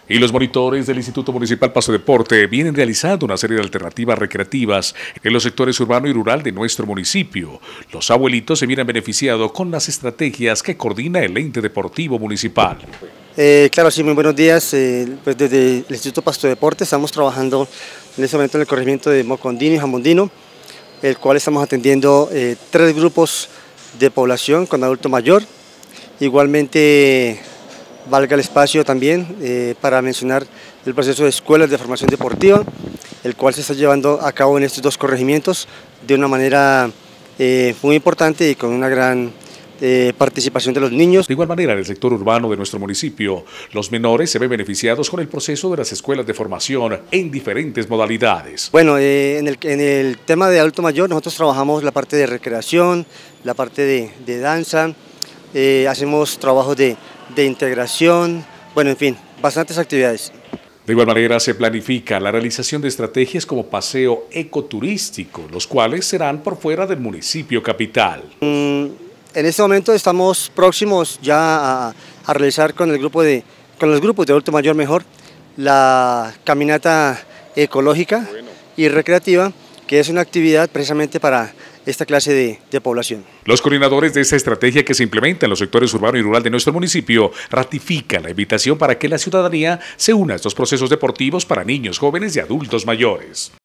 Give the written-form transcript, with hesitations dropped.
Y los monitores del Instituto Municipal Pasto Deporte vienen realizando una serie de alternativas recreativas en los sectores urbano y rural de nuestro municipio. Los abuelitos se vienen beneficiados con las estrategias que coordina el ente deportivo municipal. Claro, sí, muy buenos días. Pues desde el Instituto Pasto Deporte estamos trabajando en este momento en el corregimiento de Mocondino y Jamundino, el cual estamos atendiendo 3 grupos de población con adulto mayor. Igualmente, valga el espacio también para mencionar el proceso de escuelas de formación deportiva, el cual se está llevando a cabo en estos 2 corregimientos de una manera muy importante y con una gran participación de los niños. De igual manera, en el sector urbano de nuestro municipio, los menores se ven beneficiados con el proceso de las escuelas de formación en diferentes modalidades. Bueno, en el tema de adulto mayor nosotros trabajamos la parte de recreación, la parte de danza, hacemos trabajos de integración, bueno, en fin, bastantes actividades. De igual manera, se planifica la realización de estrategias como paseo ecoturístico, los cuales serán por fuera del municipio capital. En este momento estamos próximos ya a realizar con los grupos de adulto mayor mejor la caminata ecológica y recreativa, que es una actividad precisamente para esta clase de población. Los coordinadores de esta estrategia que se implementa en los sectores urbano y rural de nuestro municipio ratifican la invitación para que la ciudadanía se una a estos procesos deportivos para niños, jóvenes y adultos mayores.